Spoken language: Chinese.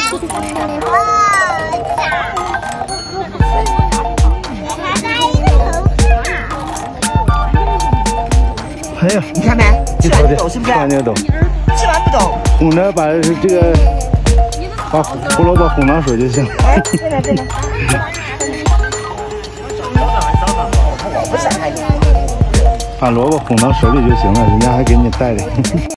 哎呀， 你看没？吃完不抖是不是？ 吃完就抖。 吃完不抖。 哄着把这个把胡萝卜哄到水就行。 哎，对了对了。我不想看你。 把萝卜哄到水里就行了，人家还给你带的。